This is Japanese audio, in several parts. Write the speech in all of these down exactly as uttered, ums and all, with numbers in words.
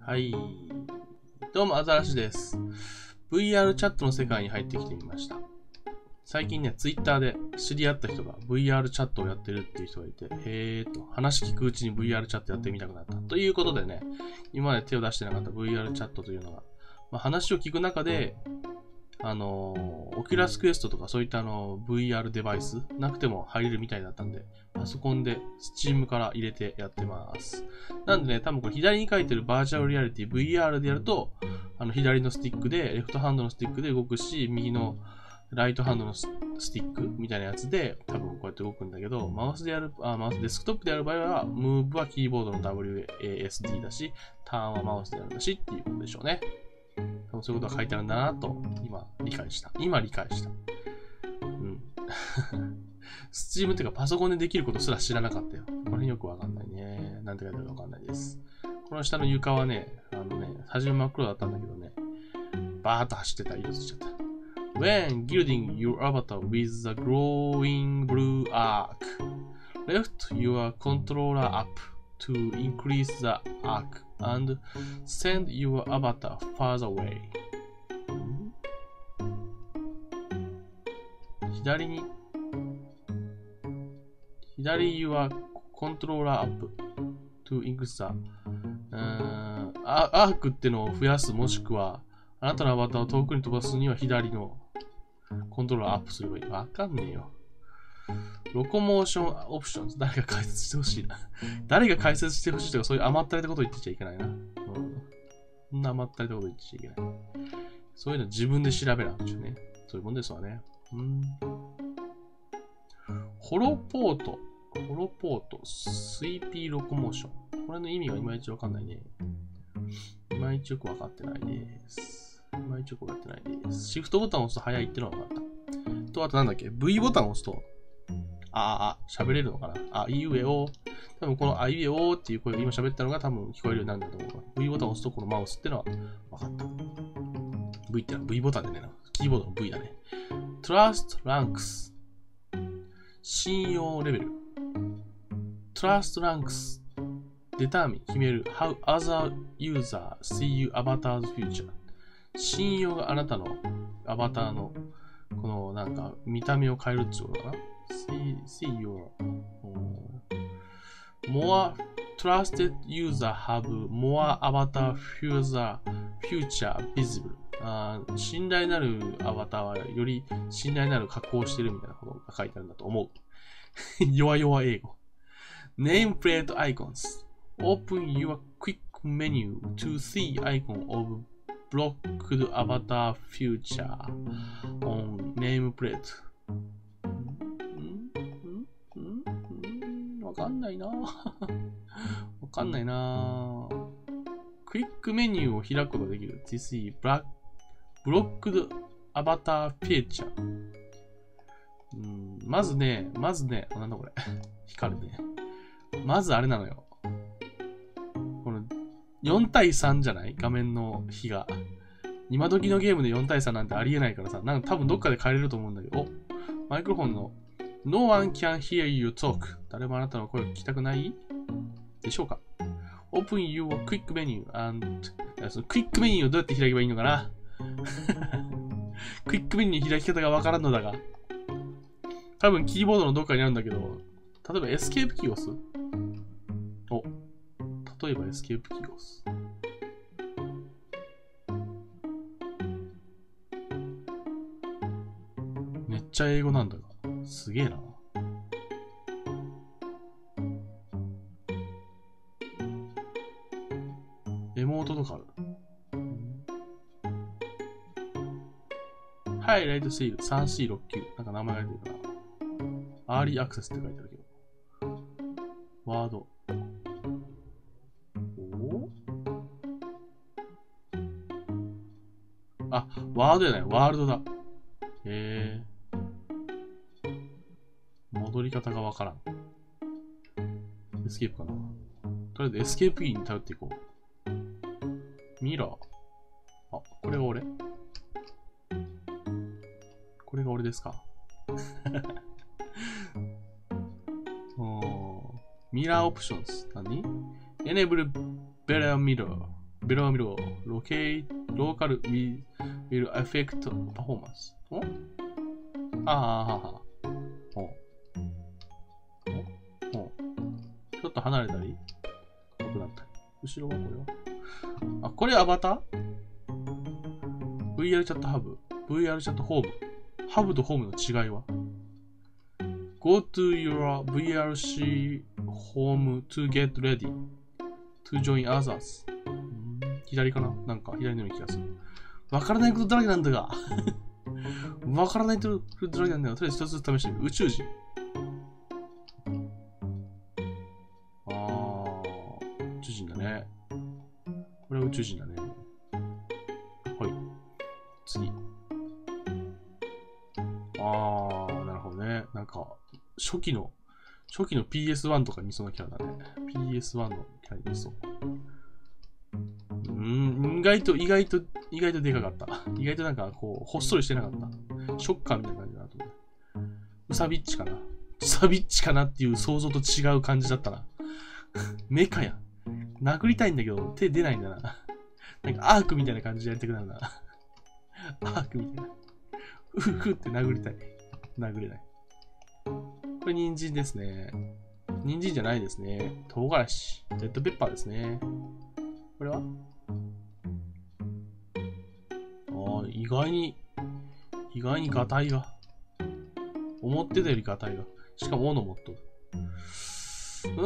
はい。どうも、アザラシです。ブイアール チャットの世界に入ってきてみました。最近ね、ツイッターで知り合った人が ブイアール チャットをやってるっていう人がいて、へーと、話聞くうちに ブイアール チャットやってみたくなった。ということでね、今まで手を出してなかった ブイアール チャットというのが、まあ、話を聞く中で、あのー、オキュラスクエストとかそういったあの ブイアール デバイスなくても入れるみたいだったんで、パソコンで Steam から入れてやってます。なんでね、多分これ左に書いてるバーチャルリアリティ ブイアール でやると、あの左のスティックで、レフトハンドのスティックで動くし、右のライトハンドのスティックみたいなやつで多分こうやって動くんだけど、マウスでやる、あ、マウスデスクトップでやる場合は、ムーブはキーボードの ダブリューエーエスディー だし、ターンはマウスでやるんだしっていうことでしょうね。多分そういうことが書いてあるんだなと、今理解した。今理解した。うん。スチームっていうかパソコンでできることすら知らなかったよ。これよくわかんないね。なんて書いてあるかわかんないです。この下の床はね、あのね、初め真っ黒だったんだけどね、バーッと走ってたら色ついちゃった。When gilding your avatar with the glowing blue arc, lift your controller up to increase the arc and send your avatar farther away. 左に左 your controller up to increase the うーんアークってのを増やすもしくはあなたのアバターを遠くに飛ばすには左のコントローラーアップすればいい。わかんねえよ。ロコモーションオプションズ。誰が解説してほしいな。誰が解説してほしいとかそういう甘ったれたこと言ってちゃいけないな。うん。そんな甘ったれたこと言ってちゃいけない。そういうの自分で調べるんでしょうね。そういうもんですわね。うん。ホロポート。ホロポート。スイーピーロコモーション。これの意味がいまいちわかんないね。いまいちよくわかってないです。いまいちよくわかってないです。シフトボタンを押すと早いってのはわかった。と、あとなんだっけ ?V ボタンを押すと、ああ、喋れるのかなあ、いうえお。多分このあいうえおっていう声が今喋ったのが多分聞こえるようになるんだと思う。V ボタンを押すとこのマウスってのはわかった。V ってのは V ボタンでねな。キーボードの V だね。Trust Ranks。信用レベル。Trust Ranks。Determine 決める How other user see you avatar's future 信用があなたのアバターのこのなんか見た目を変えるってことかな see, see your more trusted user have more avatar future, future visible あ信頼なるアバターはより信頼なる加工をしているみたいなことが書いてあるんだと思う弱々英語 Nameplate icons Open your quick menu to see icon of blocked avatar future on nameplate. わかんないなわかんないなクイックメニューを開くことができる。to see blocked avatar future. うんまずね、まずね、なんだこれ。光るね。まずあれなのよ。よん対さんじゃない画面の比が。今時のゲームでよん対さんなんてありえないからさ、なんか多分どっかで変えれると思うんだけど、おマイクロフォンの No one can hear you talk 誰もあなたの声を聞きたくないでしょうか Open your quick menu and そのクイックメニューをどうやって開けばいいのかなクイックメニュー開き方がわからんのだが多分キーボードのどっかにあるんだけど例えばエスケープキーを押すお例えばエスケープキーを押す。めっちゃ英語なんだが。すげえな。エモートとかある。はい、ライトシール さんシーろくきゅう。なんか名前が出てるかな。アーリーアクセスって書いてあるけど。ワード。あ、ワードじゃない、ワールドだ。へえ。戻り方がわからん。エスケープかな。とりあえずエスケープキーに頼っていこう。ミラー。あ、これが俺。これが俺ですか。ミラーオプションズ。何 ?Enable better mirror ベローミロー、ロケイ、ローカル、ウィル、アフェクト、パフォーマンス。おああ、はは。おおおちょっと離れたり遠くなったり。後ろはこれはあ、これアバター ?ブイアール チャットハブ。ブイアール チャットホーム。ハブとホームの違いは ?Go to your ブイアールシー home to get ready to join others. 左かななんか左のような気がする。わからないことだらけなんだが。わからないことだらけなんだが、とりあえず一つずつ試してみる。宇宙人。あー、宇宙人だね。これは宇宙人だね。はい。次。あー、なるほどね。なんか、初期の、初期の ピーエスワン とかにそうなキャラだね。ピーエスワン のキャラにそう。うーん、意外と、意外と、意外とでかかった。意外となんか、こう、ほっそりしてなかった。ショッカーみたいな感じだなと思う。ウサビッチかな。ウサビッチかなっていう想像と違う感じだったな。メカや。殴りたいんだけど、手出ないんだな。なんかアークみたいな感じでやりたくなるな。アークみたいな。うふふって殴りたい。殴れない。これ人参ですね。人参じゃないですね。唐辛子。レッドペッパーですね。これはああ、意外に、意外にガタイが。思ってたよりガタイが。しかも斧持っとる。う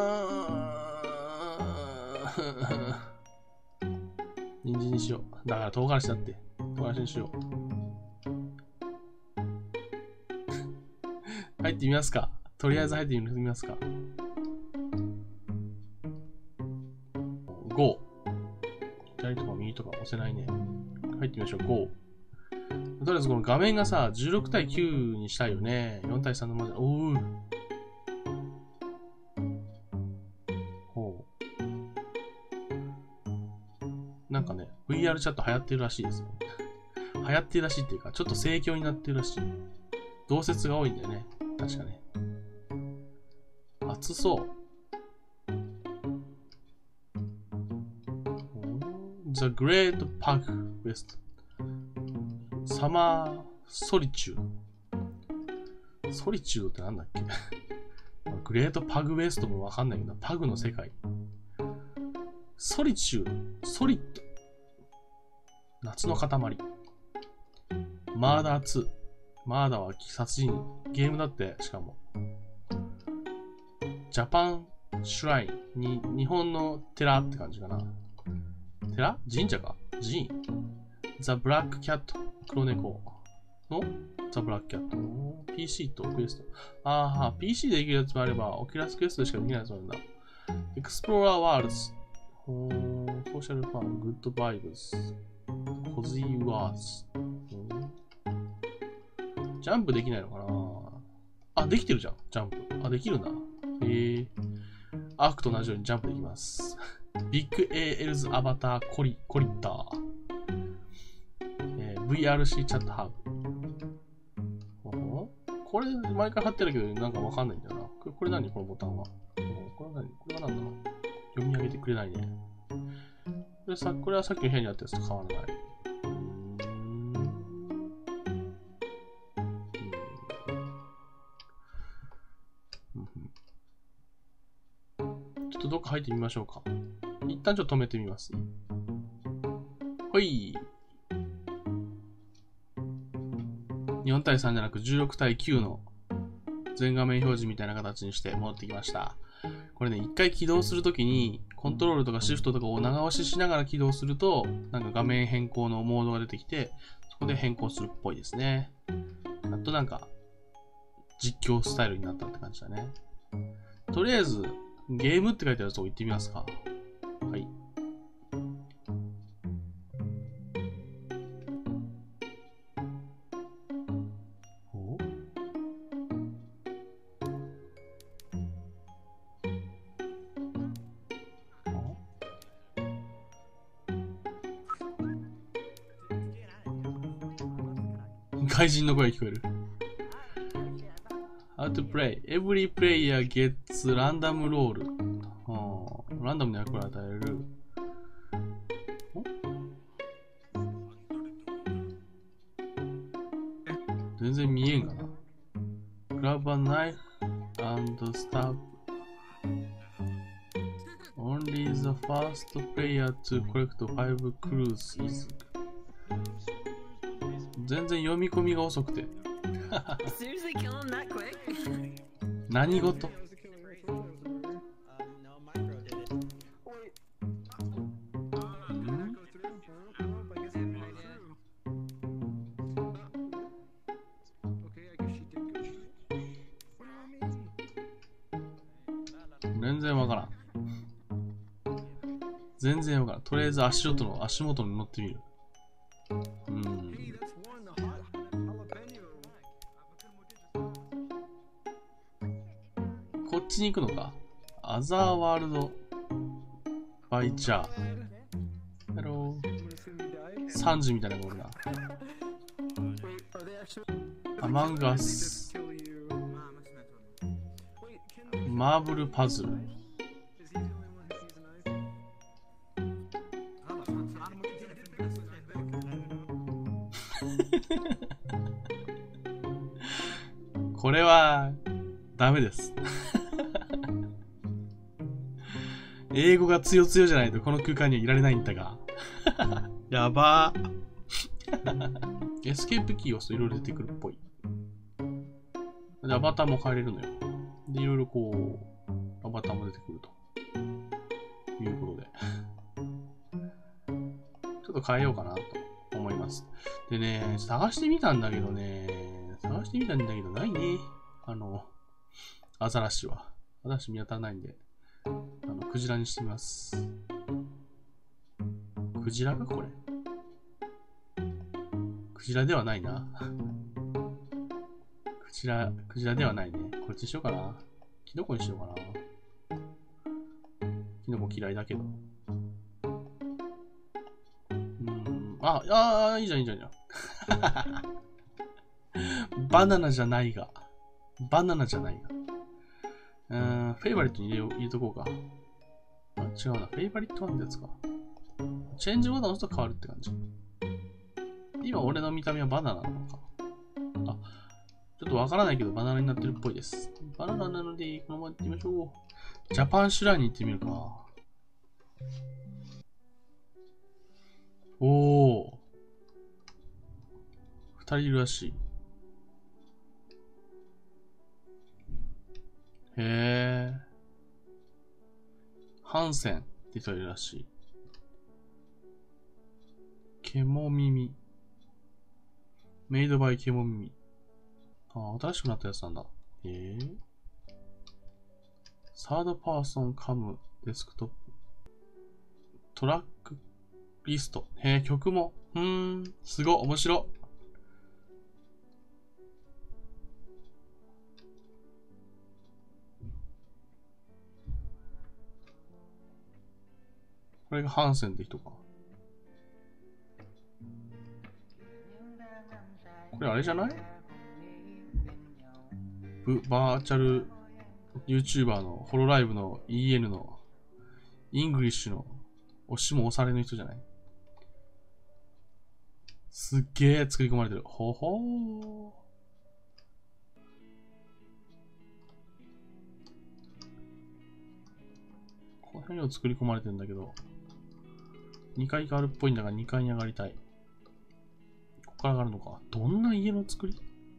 ーん。人参にしよう。だから唐辛子だって。唐辛子にしよう。入ってみますか。とりあえず入ってみますか。ゴー。左とか右とか押せないね。入ってみましょう。ゴー。とりあえずこの画面がさ、じゅうろくたいきゅうにしたいよね。よんたいさんのまで。おう。ほう。なんかね、ブイアール チャット流行ってるらしいですよ。流行ってるらしいっていうか、ちょっと盛況になってるらしい。同説が多いんだよね。確かね。熱そう。The Great Pug West。サマーソリチュード。ソリチュードってなんだっけグレートパグウェストもわかんないけど、パグの世界。ソリチュード。ソリッド。夏の塊。マーダーツー。マーダーは殺人。ゲームだって、しかも。ジャパンシュライン。に、日本の寺って感じかな。寺神社か寺院。ザ・ブラック・キャット。黒猫のザ・ブラック・キャット。ピーシー とクエスト。ああ、ピーシー でできるやつもあれば、オキュラスクエストでしかできないやつもあるんだ。エクスプローラー・ワールズ。ソーシャルファン、グッドバイブス。コズイ・ワーズ。ジャンプできないのかなあ、できてるじゃん。ジャンプ。あ、できるんだ。へえ。アークと同じようにジャンプできます。ビッグ エーエルズ アバターコリ、コリッター。えー、ブイアールシー チャットハブ。これ、毎回貼ってるけど、なんかわかんないんだよな。これ、これ何このボタンは。これは何これは何だろう読み上げてくれないね。これさ、これはさっきの部屋にあったやつと変わらない。ちょっとどっか入ってみましょうか。一旦ちょっと止めてみます。ほい。よんたいさんじゃなくじゅうろくたいきゅうの全画面表示みたいな形にして戻ってきました。これね、一回起動するときにコントロールとかシフトとかを長押ししながら起動すると、なんか画面変更のモードが出てきて、そこで変更するっぽいですね。やっとなんか実況スタイルになったって感じだね。とりあえず、ゲームって書いてあるとこ行ってみますか。はい。お怪人の声聞こえる。How to play. Every player gets random roll. ランダムに役を与える。 全然見えんがな。Grab a knife and stab. Only the first player to collect five clues is. 全然読み込みが遅くて。何事？全然わからん。全然わからん。とりあえず足元の足元に乗ってみる。うん。こっちに行くのか。アザーワールドバイチャー。ヘロー。さんじみたいなのがおるな。アマンガス。マーブルパズル。これはダメです。英語が強強じゃないとこの空間にはいられないんだが。やばー。エスケープキーを押すといろいろ出てくるっぽい。で、アバターも変えれるのよ。で、いろいろこう、アバターも出てくるということで。ちょっと変えようかなと思います。でね、探してみたんだけどね、探してみたんだけどないね。あの、アザラシは。アザラシ見当たらないんで、あの、クジラにしてみます。クジラがこれ。クジラではないな。クジラ、クジラではないね。こっちにしようかな。キノコにしようかな。キノコ嫌いだけど。うーん。あ、ああ、いいじゃん、いいじゃん、いいじゃん。バナナじゃないが。バナナじゃないが。うーん、フェイバリットに入れよう、入れとこうか。あ、違うな。フェイバリットワンってやつか。チェンジボタン押すと変わるって感じ。今、俺の見た目はバナナなのか。あ、ちょっとわからないけど、バナナになってるっぽいです。バナナなので、このまま行ってみましょう。ジャパンシュラインに行ってみるか。おー。二人いるらしい。へー。ハンセンって人いるらしい。ケモ耳。メイドバイケモ耳。ああ、新しくなったやつなんだ。えー、サードパーソンカムデスクトップ。トラックリスト。へえ、曲も。うーん、すごい、面白。これがハンセンって人か。これあれじゃない？バーチャル YouTuber のホロライブの イーエヌ のイングリッシュの押しも押されの人じゃない？すっげえ作り込まれてる。ほほー。この辺を作り込まれてるんだけど、にかいがあるっぽいんだがにかいに上がりたい。ここから上がるのか。どんな家の作り？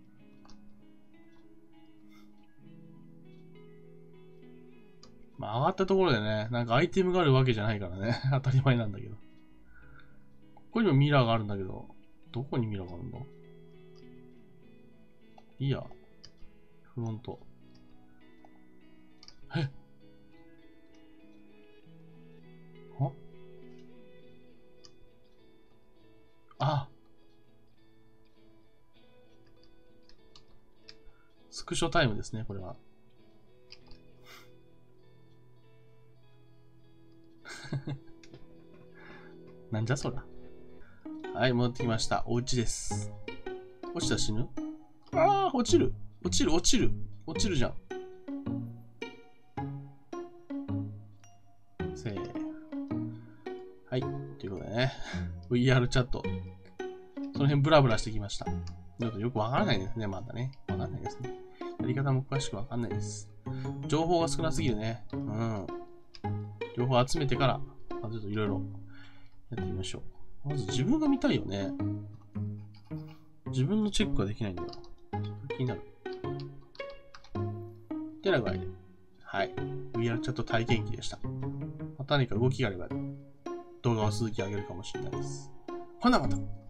まあ上がったところでね、なんかアイテムがあるわけじゃないからね。当たり前なんだけど。ここにもミラーがあるんだけど、どこにミラーがあるんだ？いいや。フロント。えっ？あ？あ。スクショタイムですね、これは。なんじゃそら。はい、戻ってきました。お家です。落ちたら死ぬ？ああ、落ちる。落ちる、落ちる。落ちるじゃん。せー。はい。ということでね。ブイアール チャット。その辺ブラブラしてきました。 ちょっとよくわからないですね、まだね。わかんないですね。やり方も詳しくわかんないです。情報が少なすぎるね。うん。情報集めてから、まずちょっといろいろやってみましょう。まず自分が見たいよね。自分のチェックができないんだよ。気になる。ってな具合で。はい。ブイアール チャット体験記でした。また何か動きがあれば動画を続き上げるかもしれないです。ほなまた。